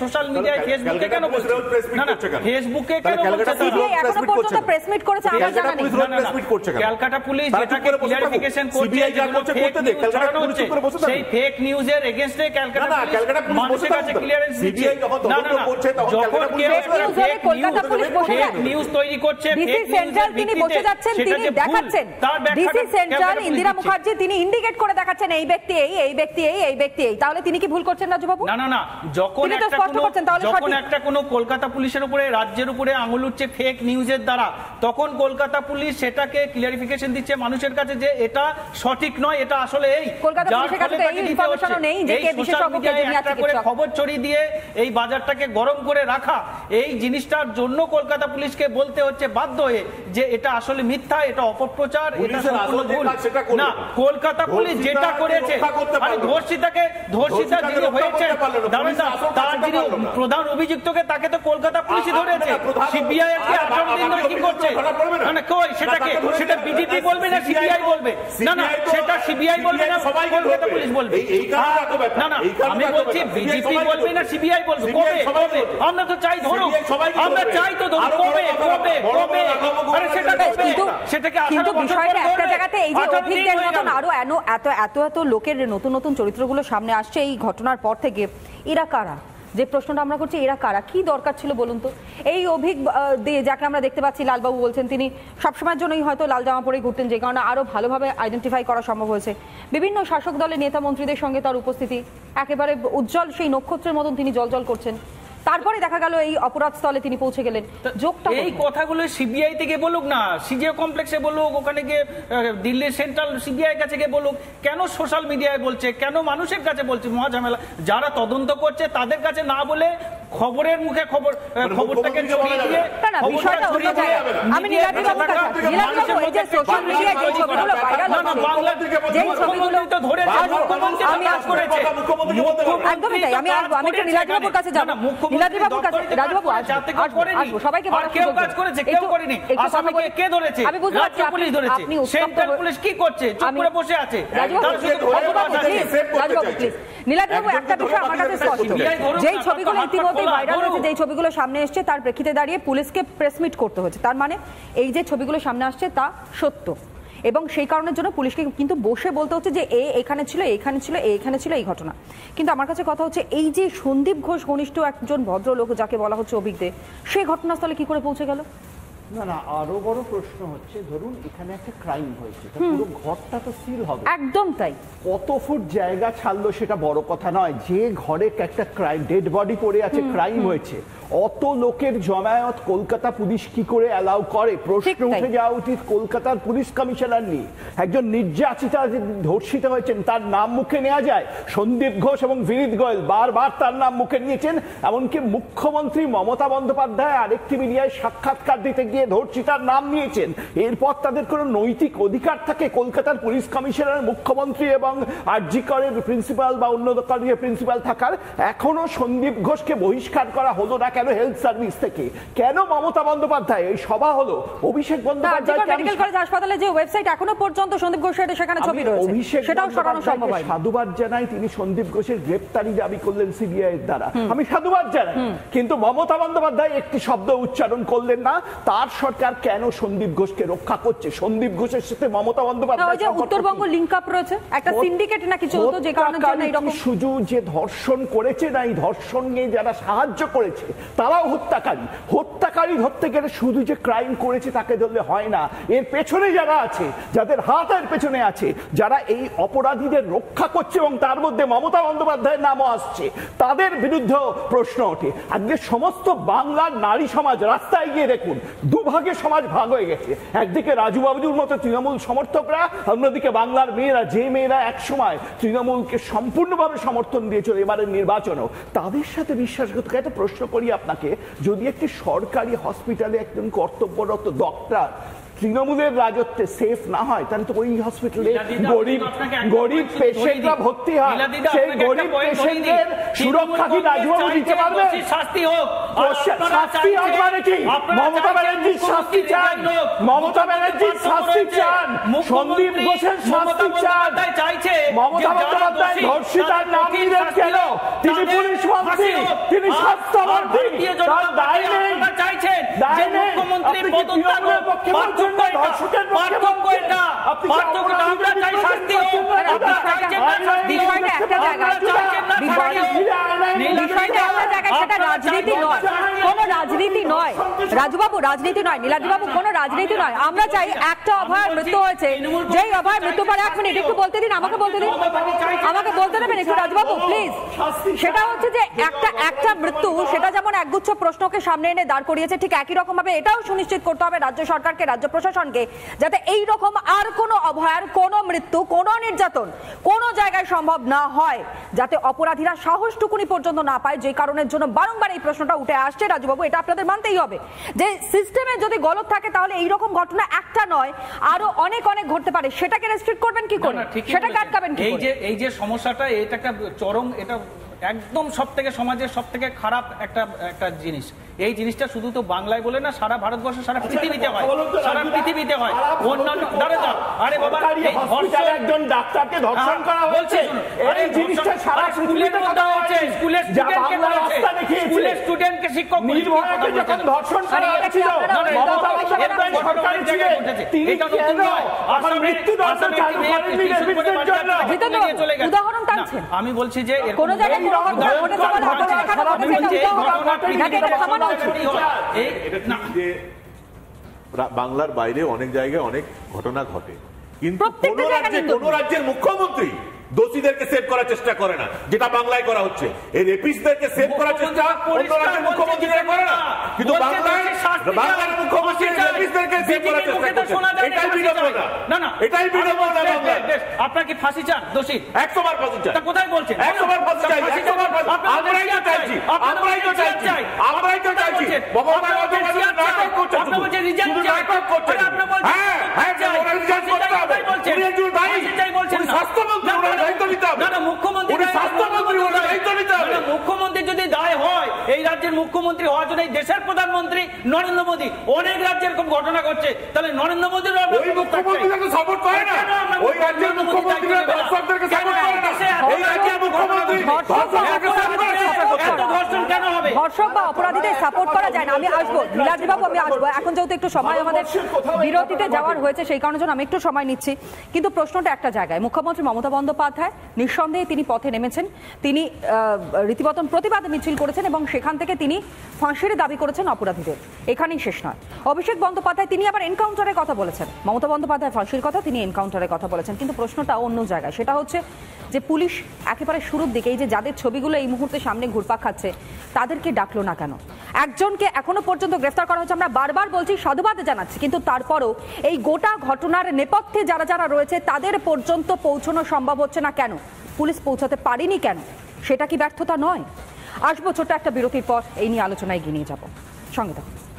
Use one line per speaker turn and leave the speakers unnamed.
Social মিডিয়ায় ফেসবুকে কেন বলছে? না না, ফেসবুকে কেন বলছে?
সিবিআই এখনো পর্যন্ত প্রেস মিট করেছে, আমরা জানি না।
ক্যালকাটা পুলিশ যেটাকে ক্লিয়ারিফিকেশন করছে, সেই ফেক নিউজের এগেইনস্টে ক্যালকাটা পুলিশ মানুষের কাছে ক্লিয়ারেন্স দিচ্ছে। না না, যখন কেউ
কলকাতা পুলিশ
ফেক নিউজ তৈরি করছে,
ডিসি সেন্ট্রাল তিনি বসে যাচ্ছেন, তিনি দেখাচ্ছেন, ডিসি সেন্ট্রাল ইন্দিরা মুখার্জি তিনি ইন্ডিকেট করে দেখাচ্ছেন এই ব্যক্তি এই ব্যক্তি এই ব্যক্তি এই, তাহলে তিনি কি ভুল করছেন রাজুবাবু?
না না না, যখন একটা কোনো কলকাতা পুলিশের উপরে, রাজ্যের উপরে আঙুল উঠছে ফেক নিউজের দ্বারা, তখন কলকাতা পুলিশ সেটাকে ক্লিয়ারিফিকেশন দিচ্ছে মানুষের কাছে যে এটা সঠিক নয়, এটা আসলে এই
কলকাতা পুলিশের কাছে এই ইনফরমেশনও নেই যে কে বিশেষজ্ঞকে যিনি আছে
করে খবর ছড়িয়ে দিয়ে এই বাজারটাকে গরম করে রাখা, এই জিনিসটার জন্য কলকাতা পুলিশকে বলতে হচ্ছে বাধ্য হয়ে যে এটা আসলে মিথ্যা, এটা অপপ্রচার, এটা সম্পূর্ণ ভুল। না, কলকাতা পুলিশ যেটা করেছে, মানে ধর্ষিতা যিনি হয়েছে তার যিনি প্রধান অভিযুক্তকে, তাকে তো কলকাতা পুলিশই ধরেছে। সিবিআই আজকে 18 দিন ধরে কি করছে? মানে কই সেটাকে, সেটা বিজেপি বলবে না সিবিআই বলবে? না না, সেটা সিবিআই বলবে না কলকাতা পুলিশ বলবে? না না, আমি বলছি বিজেপি বলবে না সিবিআই বলবে? কবে কবে? আমরা তো চাই ধরুক, আমরা চাই তো ধরুক, কবে কবে কবে? আরে সেটা সেটাকে
কিন্তু বিষয়টা একটা জায়গাতে এই যে অভিজ্ঞদের মতন আরো এত এত এত লোকের নতুন নতুন চরিত্রগুলো সামনে আসছে এই ঘটনার পর থেকে, এরা কারা? যে প্রশ্নটা আমরা করছি, এরা কারা? কি দরকার ছিল বলুন তো? এই যাকে আমরা দেখতে পাচ্ছি, লালবাবু বলছেন তিনি সবসময়ের জন্যই হয়তো লাল জামা পরেই ঘুরতেন, যে কারণে আরো ভালোভাবে আইডেন্টিফাই করা সম্ভব হয়েছে। বিভিন্ন শাসক দলের নেতা মন্ত্রীদের সঙ্গে তার উপস্থিতি, একেবারে উজ্জ্বল সেই নক্ষত্রের মতন তিনি জ্বলজ্বল করছেন। তারপরে দেখা গেল এই অপরাধ স্থলে তিনি পৌঁছে গেলেন।
এই কথাগুলো সিবিআই থেকে বলুক না, সিজিও কমপ্লেক্সে বলুক, ওখানে গিয়ে দিল্লির সেন্ট্রাল সিবিআই কাছে গিয়ে বলুক, কেন সোশ্যাল মিডিয়ায় বলছে, কেন মানুষের কাছে বলছে? মহাঝামেলা। যারা তদন্ত করছে তাদের কাছে না বলে খবরের মুখে খবরটাকে ছড়িয়ে দিয়ে
আমি নীলাদ্রি বাবুর কাছে, নীলাদ্রি বাবু এই যে সোশ্যাল মিডিয়ায় যে ছবিগুলো ভাইরাল হচ্ছে,
বাংলা থেকে
যে ছবিগুলো তো ধরে
মুখ্যমন্ত্রী কাজ করেছে,
একদমই তাই। আমি একটু নীলাদ্রি বাবুর কাছে যাব, নীলাদ্রি বাবুর কাছে। রাজবাবু আসবো, সবাইকে
কেউ কাজ করেছে, কেউ করেনি। আসামিকে কে ধরেছে?
আমি বুঝতে পারছি
পুলিশ ধরেছে। সেন্ট্রাল পুলিশ কি করছে? চুপ করে বসে আছে।
রাজবাবু প্লিজ, নীলাদ্রি বাবু একটা বিষয় আমার কাছে স্পষ্ট, যেই ছবিগুলো ইতিমধ্যে ভাইরাল হয়েছে, যেই ছবিগুলো সামনে এসছে, তার প্রেক্ষিতে দাঁড়িয়ে পুলিশকে প্রেস মিট করতে হয়েছে, তার মানে এই যে ছবিগুলো সামনে আসছে তা সত্য, এবং সেই কারণের জন্য পুলিশকে কিন্তু বসে বলতে হচ্ছে যে এখানে ছিল, এখানে ছিল, এখানে ছিল এই ঘটনা। কিন্তু আমার কাছে কথা হচ্ছে, এই যে সন্দীপ ঘোষ ঘনিষ্ঠ একজন ভদ্রলোক যাকে বলা হচ্ছে অভিজ্ঞ, সেই ঘটনাস্থলে কি করে পৌঁছে গেল?
না না, আরো বড় প্রশ্ন হচ্ছে, ধরুন এখানে একটা ক্রাইম হয়েছে, পুরো ঘরটা তো সিল হবে।
একদম তাই।
কত ফুট জায়গা ছাড়লো সেটা বড় কথা নয়, যে ঘরে একটা ক্রাইম, ডেড বডি পড়ে আছে, ক্রাইম হয়েছে, অত লোকের জমায়েত কলকাতা পুলিশ কি করে অ্যালাউ করে? প্রশ্ন উঠে যাওয়া উচিত কলকাতার পুলিশ কমিশনার নিয়ে। একজন নির্যাতিতা যে ধর্ষিত হয়েছেন তার নাম মুখে নেওয়া যায়? সন্দীপ ঘোষ এবং বিনীত গোয়েল বারবার তার নাম মুখে নিয়েছেন, এমনকি মুখ্যমন্ত্রী মমতা বন্দ্যোপাধ্যায় আরেকটি মিডিয়ায় সাক্ষাৎকার দিতে গিয়ে ধর্ষিতার নাম নিয়েছেন। এরপর তাদের কোনো নৈতিক অধিকার থাকে কলকাতার পুলিশ কমিশনার, মুখ্যমন্ত্রী এবং আরজি করের প্রিন্সিপাল বা অন্য কলেজের প্রিন্সিপাল থাকার? এখনো সন্দীপ ঘোষকে বহিষ্কার করা হলো না কেন হেলথ সার্ভিস থেকে? কেন মমতা বন্দ্যোপাধ্যায় এই সভা হলো? অভিষেক বন্দ্যোপাধ্যায়
মেডিকেল কলেজ হাসপাতালে যে ওয়েবসাইট এখনো পর্যন্ত সন্দীপ ঘোষের সেখানে ছবি রয়েছে, সেটাও সরানো সম্ভব হয়।
সাধুবাদ জানাই, তিনি সন্দীপ ঘোষের গ্রেফতারি দাবি করলেন সিবিআই এর দ্বারা, আমি সাধুবাদ জানাই, কিন্তু মমতা বন্দ্যোপাধ্যায় একটি শব্দ উচ্চারণ করলেন না তার সরকার কেন সন্দীপ ঘোষকে রক্ষা করছে। সন্দীপ ঘোষের সাথে মমতা বন্দ্যোপাধ্যায়
উত্তরবঙ্গ লিংক আপ রয়েছে, একটা সিন্ডিকেট নাকি চলতো, যে কারণে এরকম
শুধু যে ধর্ষণ করেছে না, এই ধর্ষণে যারা সাহায্য করেছে তারাও হত্যাকারী ধরতে গেলে শুধু যে ক্রাইম করেছে তাকে ধরলে হয় না, এর পেছনে যারা আছে, যাদের হাত এর পেছনে আছে, যারা এই অপরাধীদের রক্ষা করছে, এবং তার মধ্যে মমতা বন্দ্যোপাধ্যায়ের নামও আসছে, তাদের বিরুদ্ধে প্রশ্ন ওঠে। আজকে সমস্ত বাংলার নারী সমাজ রাস্তায় গিয়ে দেখুন, দুভাগে সমাজ ভাগ হয়ে গেছে। একদিকে রাজু বাবুর মতো তৃণমূল সমর্থকরা, অন্যদিকে বাংলার মেয়েরা, যে মেয়েরা একসময় তৃণমূলকে সম্পূর্ণভাবে সমর্থন দিয়েছিল এবারের নির্বাচনও, তাদের সাথে বিশ্বাসঘাতকতা। একটা প্রশ্ন করি আপনাকে, যদি একটি সরকারি হসপিটালে একজন কর্তব্যরত ডক্টর তৃণমূলের রাজত্বে সেফ না হয় তাহলে তো ওই হসপিটালে গরিব পেশেন্টরা ভর্তি হয়, সেই গরিব পেশেন্টদের সুরক্ষা কি রাজবাবু দিতে পারবে?
শাস্তি হোক,
শাস্তি হোক মানে কি? মমতা ব্যানার্জির শাস্তি চান, মমতা ব্যানার্জির শাস্তি চান, সন্দীপ ঘোষের শাস্তি চান। মমতা বন্দ্যোপাধ্যায় ধর্ষিতার নাম নিলেন কেন? তিনি পুলিশ মন্ত্রী, তিনি স্বাস্থ্যমন্ত্রী, তার দায় নেই, দায় নেই। আপনি কি তৃণমূলের পক্ষে বলছেন না ধর্ষকের পক্ষে বলছেন? আপনি
রাজনীতি নয়, কোনো রাজনীতি নয় রাজুবাবু, রাজনীতি নয় নীলাদ্রিবাবু, কোনো রাজনীতি নয়। আমরা চাই একটা অভয়ের মৃত্যু হয়েছে, যেই অভয়ের মৃত্যু পরে 1 মিনিট একটু বলতে দিন, আমাকে বলতে দিন, আমাকে বলতে দেবেন একটু রাজুবাবু প্লিজ। সেটা হচ্ছে যে একটা মৃত্যু, সেটা যেমন একগুচ্ছ প্রশ্নকে সামনে এনে দাঁড় করিয়েছে, ঠিক একই রকম ভাবে এটাও সুনিশ্চিত করতে হবে রাজ্য সরকারকে, রাজ্য প্রশাসনকে, যাতে এই রকম আর কোনো অভয়ার, কোনো মৃত্যু, কোনো নির্যাতন কোনো জায়গায় সম্ভব না হয়, যাতে অপরাধীরা সাহসটুকুনি পর্যন্ত না পায়। যে কারণের জন্য বারংবার এই প্রশ্নটা উঠে আসছে রাজুবাবু, এটা আপনাদের মানতেই হবে যে সিস্টেমে যদি গলদ থাকে তাহলে এই রকম ঘটনা একটা নয় আরো অনেক অনেক ঘটতে পারে। সেটাকে রেস্ট্রিক্ট করবেন কি করে, সেটাকে আটকাবেন কি করে?
এই যে সমস্যাটা, এটা একটা চরম, এটা একদম সবথেকে সমাজের সবথেকে খারাপ একটা জিনিস। এই জিনিসটা শুধু তো বাংলায় বলে না, সারা ভারতবর্ষে, সারা পৃথিবীতে হয়, সারা পৃথিবীতে হয়। অন্যান্য আরে বাবা,
একজন ডাক্তারকে ধর্ষণ করা হয়েছে, এই জিনিসটা সারা পৃথিবীতে কথা হচ্ছে। স্কুলের
স্টুডেন্টকে শিক্ষক
নির্ভয়াকে যখন ধর্ষণ করা হয়েছিল, মমতা বন্দ্যোপাধ্যায় সরকারে ছিলেন, তিনি কেন এখন মৃত্যুদণ্ড চালু করেননি রেপিস্টদের জন্য?
উদাহরণ টানছেন।
আমি বলছি যে
কোন জায়গায়
বাংলার বাইরে অনেক জায়গায় অনেক ঘটনা ঘটে, কিন্তু কোন রাজ্যের মুখ্যমন্ত্রী দোষীদেরকে সেভ করার চেষ্টা করে না, যেটা বাংলায় করা হচ্ছে। এই রেপিস্টদেরকে সেভ করার চেষ্টা অন্য রাজ্যের মুখ্যমন্ত্রীরা করে না, কিন্তু বাংলার মুখ্যমন্ত্রী রেপিস্টদেরকে সেভ করার চেষ্টা করছে। এটাই বিড়ম্বনা, না এটাই বিড়ম্বনা।
আপনার কি ফাঁসি চান দোষী?
100 বার ফাঁসি চাই।
কোথায় বলছেন?
100 বার ফাঁসি চাই, 100 বার ফাঁসি। আমরাই তো চাইছি, আমরাই তো চাইছি, আমরাই তো চাইছি। মমতা বন্দ্যোপাধ্যায় নাটক করছে,
আপনি বলছেন রিজেক্ট চাই,
নাটক করছে। হ্যাঁ হ্যাঁ, ওরা রিজেক্ট করতে হবে। উনি একজন দায়ী, উনি স্বাস্থ্যমন্ত্রী, ওনার দায়িত্ব নিতে হবে।
না মুখ্যমন্ত্রী,
উনি স্বাস্থ্যমন্ত্রী, ওনার দায়িত্ব নিতে হবে।
মুখ্যমন্ত্রী যদি দায় হয়, এই রাজ্যের মুখ্যমন্ত্রী হওয়ার জন্য এই দেশের প্রধানমন্ত্রী নরেন্দ্র মোদী, অনেক রাজ্যে এরকম ঘটনা ঘটছে, তাহলে নরেন্দ্র মোদীর
ওই মুখ্যমন্ত্রীকে সাপোর্ট করে না, ওই রাজ্যের মুখ্যমন্ত্রীরা দর্শকদেরকে সাপোর্ট করে না, এই রাজ্যের মুখ্যমন্ত্রী দর্শকদেরকে সাপোর্ট করে না।
ধর্ষণ কেন হবে?
ধর্ষক বা অপরাধীদের সাপোর্ট করা যায় না। আমি আসবো নীলাদ্রিবাবু, আমি আসবো। এখন যেহেতু একটু সময় আমাদের বিরতিতে যাওয়ার হয়েছে, সেই কারণে আমি একটু সময় নিচ্ছি, কিন্তু প্রশ্নটা একটা জায়গায়। মুখ্যমন্ত্রী মমতা বন্দ্যোপাধ্যায় নিঃসন্দেহে তিনি পথে নেমেছেন, তিনি রীতিমতন প্রতিবাদ মিছিল করেছেন এবং সেখান থেকে তিনি ফাঁসির দাবি করেছেন অপরাধীদের। এখানেই শেষ নয়। অভিষেক বন্দ্যোপাধ্যায় তিনি আবার এনকাউন্টারের কথা বলেছেন। মমতা বন্দ্যোপাধ্যায় ফাঁসির কথা, তিনি এনকাউন্টারের কথা বলেছেন, কিন্তু প্রশ্নটা অন্য জায়গায়। সেটা হচ্ছে যে পুলিশ একেবারে শুরুর দিকে এই যে যাদের ছবিগুলো এই মুহূর্তে সামনে ঘুরপাক খাচ্ছে তাদেরকে ডাকলো না কেন? একজনকে এখনো পর্যন্ত গ্রেফতার করা হচ্ছে, আমরা বারবার বলছি, সাধুবাদ জানাচ্ছি, কিন্তু তারপরও এই গোটা ঘটনার নেপথ্যে যারা যারা রয়েছে তাদের পর্যন্ত পৌঁছানো সম্ভব হচ্ছে না কেন? পুলিশ পৌঁছাতে পারেনি কেন? সেটা কি ব্যর্থতা নয়? আসবো ছোট্ট একটা বিরতির পর, এই নিয়ে আলোচনায় এগিয়ে নিয়ে যাবো, সঙ্গে থাকুন।